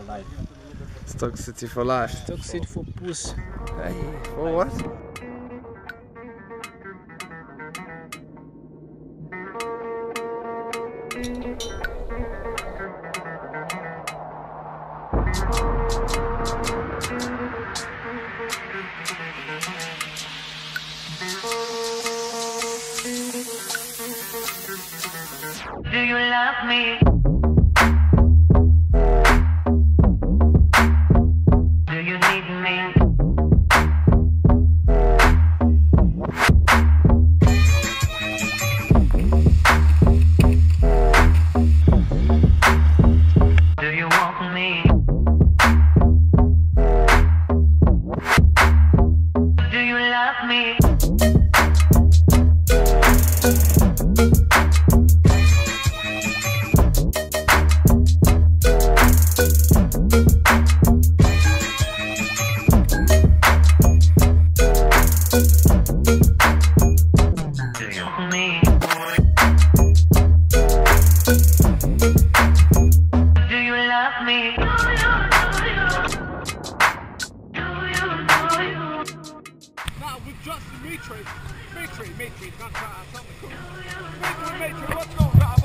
life. Stoke City for life. Stoke City for puss. Hey, for what? Do you love me? Do you need me? Do you want me? Do you love me? Mitri, that's the cook. Mitri, what's going on?